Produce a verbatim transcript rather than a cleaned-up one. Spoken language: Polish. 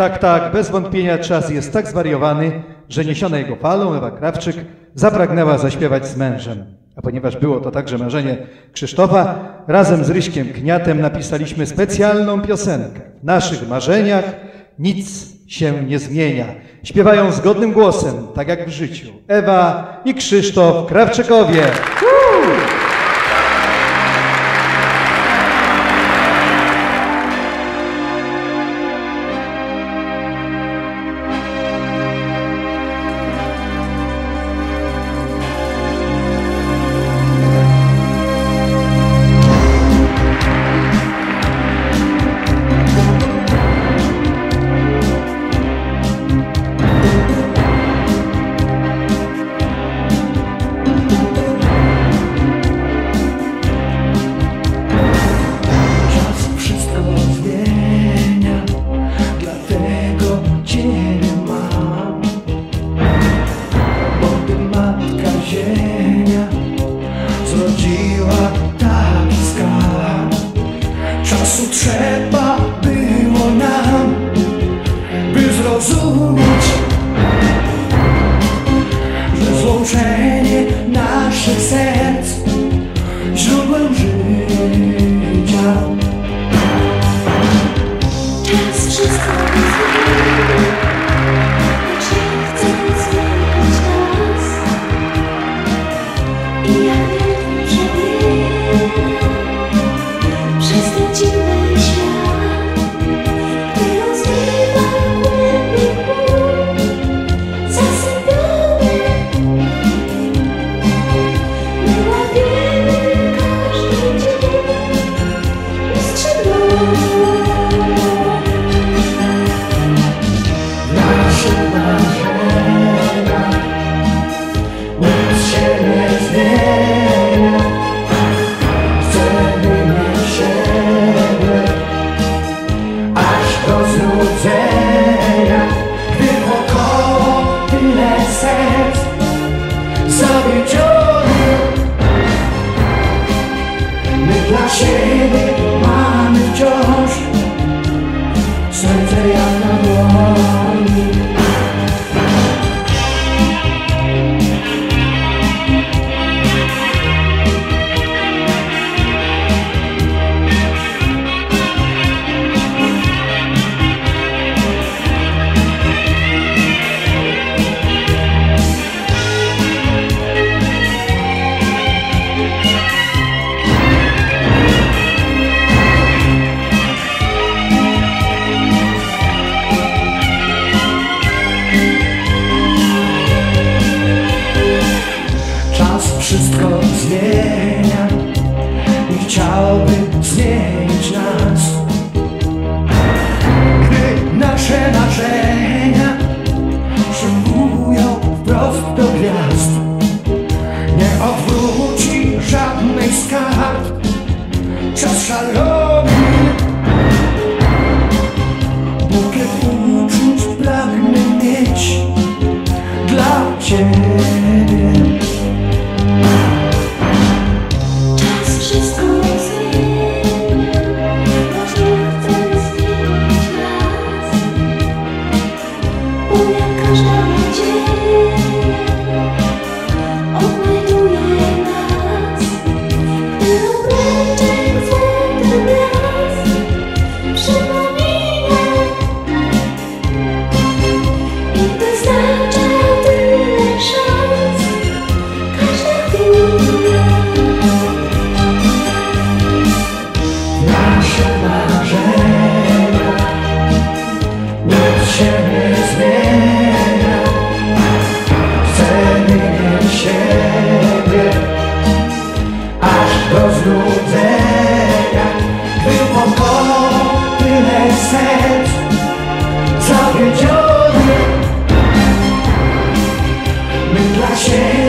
Tak, tak, bez wątpienia czas jest tak zwariowany, że niesiona jego falą Ewa Krawczyk zapragnęła zaśpiewać z mężem. A ponieważ było to także marzenie Krzysztofa, razem z Ryśkiem Kniatem napisaliśmy specjalną piosenkę. W naszych marzeniach nic się nie zmienia. Śpiewają zgodnym głosem, tak jak w życiu, Ewa i Krzysztof Krawczykowie. Czasu trzeba było nam, by zrozumieć, że złączenie naszych serc źródłem życia. Czas wszystko zmieni, lecz nie chcę zmienić nas. I ja wiem, że wiem, przez ten dziwny świat, gdy rozmywa głębi ból, zasypiamy, my łapiemy każdy dzień i skrzydłami. Nasze marzenia, nic się nie zmienia. Chcemy mieć siebie, aż do znudzenia. Gdy wokoło tyle serc zawiedzionych, my dla siebie mamy wciąż serce jak na dłoni. Czas wszystko zmienia i chciałby zmienić nas. Gdy nasze marzenia szybują wprost do gwiazd, nie odwróci żadnej z kart. Czas szalony, bukiet uczuć pragnę mieć dla Ciebie. Czas wszystko zmienia, lecz nie chcę zmienić nas. Bo jak każda nadzieja odnajduje nas, gdy obręczek złotych gwiazd przypomina i wyznacza tyle szans, każda chwila. Nasze marzenia, nic się nie zmienia. Chcemy mieć siebie, aż do znudzenia. Gdy wokoło tyle serc zawiedzionych, my dla siebie